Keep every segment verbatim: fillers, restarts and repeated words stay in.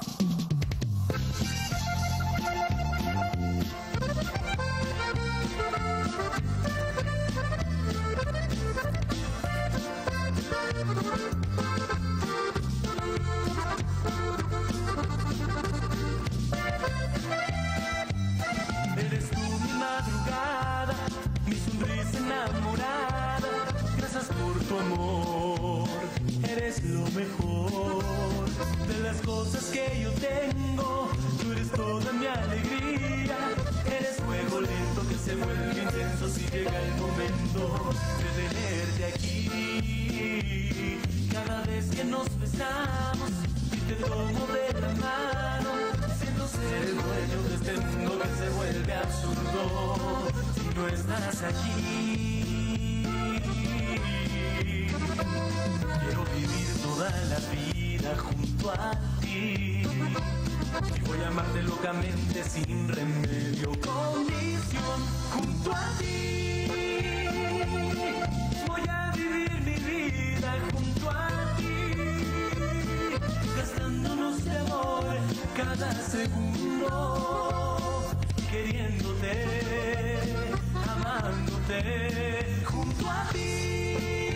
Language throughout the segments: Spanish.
Eres tú mi madrugada, mi sonrisa enamorada. Gracias por tu amor, eres lo mejor. De las cosas que yo tengo, tú eres toda mi alegría. Eres fuego lento que se vuelve intenso si llega el momento de tenerte aquí. Cada vez que nos besamos y te tomo de la mano, siento ser el dueño de este mundo que se vuelve absurdo si no estás aquí. Quiero vivir toda la vida junto a ti y voy a amarte locamente sin remedio, condición. Junto a ti voy a vivir mi vida junto a ti, gastándonos de amor cada segundo, queriéndote, amándote. Junto a ti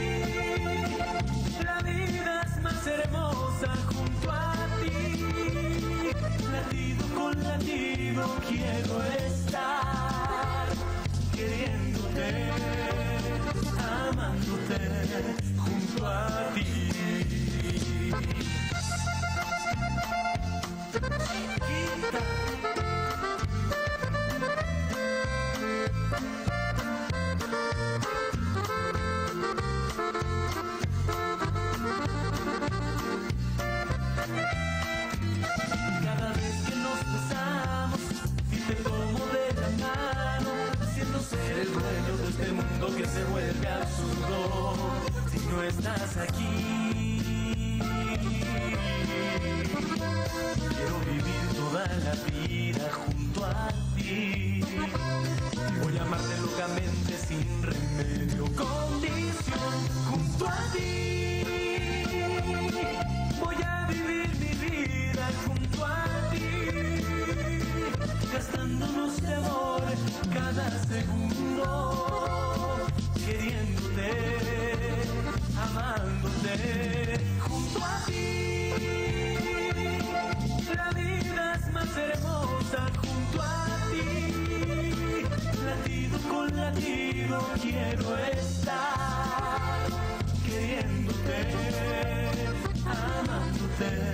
la vida es más hermosa. Junto a ti, latido con latido, quiero estar, queriéndote, amándote. Junto a ti. Chiquita. Cada vez que nos besamos y te tomo de la mano, siento ser el dueño de este mundo que se vuelve absurdo si no estás aquí. Quiero vivir toda la vida junto a ti y voy a amarte locamente sin remedio, condición. Junto a ti voy a vivir mi vida junto a ti, gastándonos de amor cada segundo, queriéndote, amándote. Junto a ti la vida es más hermosa. Junto a ti, latido con latido, quiero estar, queriéndote, amándote.